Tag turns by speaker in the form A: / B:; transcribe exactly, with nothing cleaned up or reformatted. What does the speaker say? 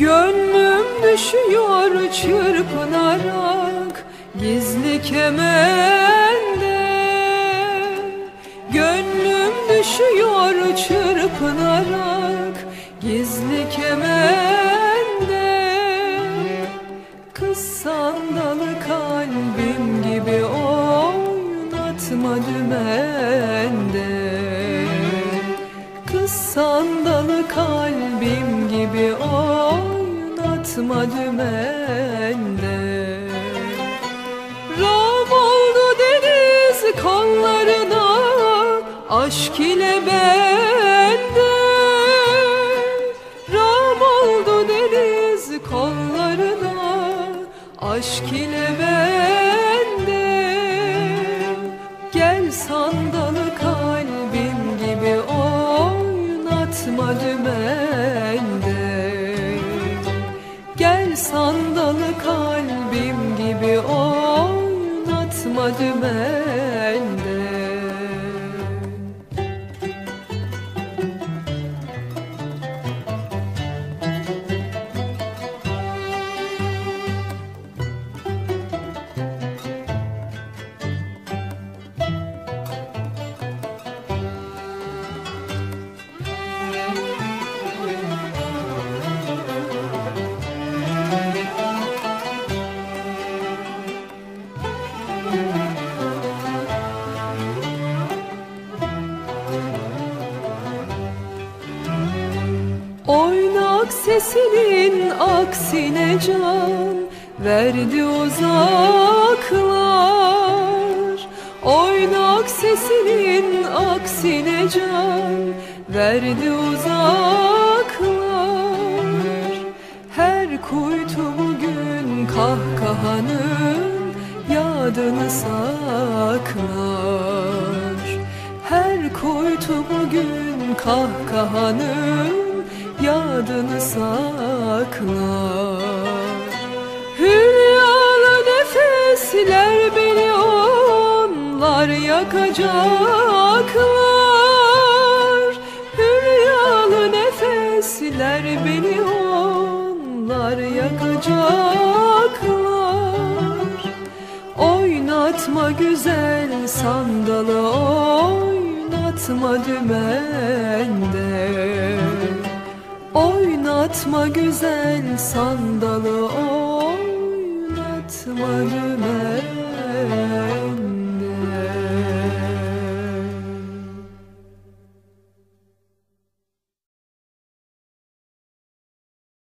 A: Gönlüm düşüyor çırpınarak gizli kemende. Gönlüm düşüyor çırpınarak gizli kemende. Kız sandalı kalbim gibi oynatma dümende. Kız sandalı kalbim gibi oynatma dümende. Ram oldu deniz kollarına aşk ile bende. Ram oldu deniz kollarına aşk ile bende. Gel sandalı kalbim gibi oynatma dümende. Gel sandalı kalbim gibi oynatma dümende. Oynak sesinin aksine can verdi uzaklar. Oynak sesinin aksine can verdi uzaklar. Her kuytu bugün kahkahanın yadını saklar. Her kuytu bugün kahkahanın yadını saklar. Hülyalı nefesler beni onlar yakacaklar. Hülyalı nefesler beni onlar yakacaklar. Oynatma güzel sandalı oynatma dümende. Oynatma güzel sandalı oynatma dümende.